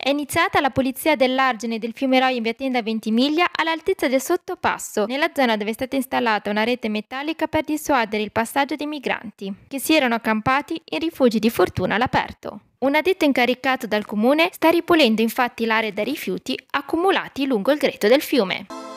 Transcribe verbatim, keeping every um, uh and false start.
iniziata la pulizia dell'argine del fiume Roia in via Tenda Ventimiglia all'altezza del sottopasso, nella zona dove è stata installata una rete metallica per dissuadere il passaggio dei migranti, che si erano accampati in rifugi di fortuna all'aperto. Un addetto incaricato dal comune sta ripulendo infatti l'area dai rifiuti accumulati lungo il greto del fiume.